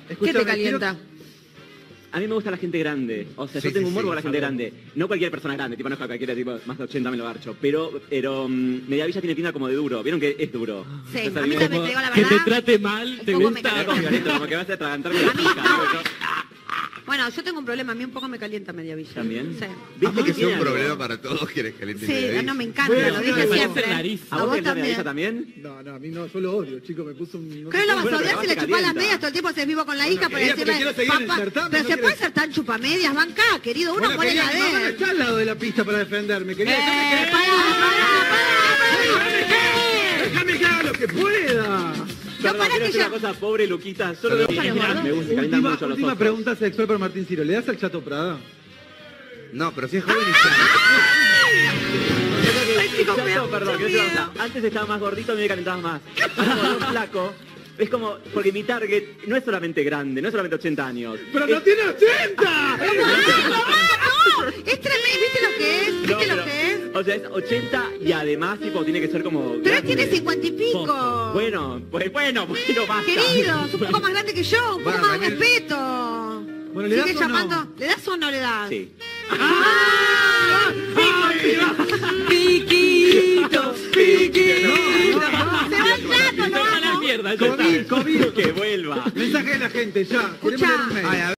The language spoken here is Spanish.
¿Qué te calienta? A mí me gusta la gente grande. O sea, yo tengo humor con la gente grande. No cualquier persona grande, tipo, no es cualquiera, tipo, más de 80 me lo garcho. Pero Mediavilla tiene pinta como de duro. ¿Vieron que es duro? Sí, Entonces, a mí también te digo la verdad. Que te trate mal, te gusta. como que vas a atragantarme la chica. Bueno, yo tengo un problema, a mí un poco me calienta Mediavilla. ¿También? Sí. ¿Viste que Es tiene un algo? problema para todos quienes calienten. Sí, no, me encanta, lo dije me parece siempre. rarísimo. ¿A ¿A vos vos te gusta Mediavilla también? también? No, a mí no, yo lo odio, chico, me puso un... ¿Qué lo vas a Bueno, odiar pero si le te chupás las calienta. medias todo el tiempo se vivo con la hija para quería, porque quiero decirle, seguir en el certamen, pero no se quiero- puede ser tan chupamedias, van acá, querido, uno Bueno, pone quería la que mamá de... está al lado de la pista para defenderme. Quería déjame que haga lo que pueda. Perdón, pará quiero que decir ya- una cosa, pobre Luquita. Solo me gusta, me gusta, calientan mucho los Última ojos. pregunta sexual para Martín Ciro. ¿Le das al Chato Prada? No, pero si es joven y ya. Chato, perdón, quiero decir una cosa. Antes estaba más gordito, a mí me calentabas más. Ahora más flaco. Es como, porque mi target no es solamente grande, no es solamente 80 años. ¡Pero no tiene 80! ¡No! Es tremendo, ¿viste lo que es? ¿Viste No, lo pero, que es? o sea, es 80 y además, tipo, tiene que ser como... Pero él grande. tiene 50 y pico. Bueno, basta. Querido, es un poco más grande que yo, un poco Bueno, más de Daniel. respeto. Bueno, ¿le das Sigue o no? llamando. ¿Le das o no le das? Sí. Piquito, piquito. Se va el Chato, lo A la amo. mierda, ya está. COVID. Que vuelva. Mensaje de la gente, ya. Queremos Escuchá. leer un mail. Ay, a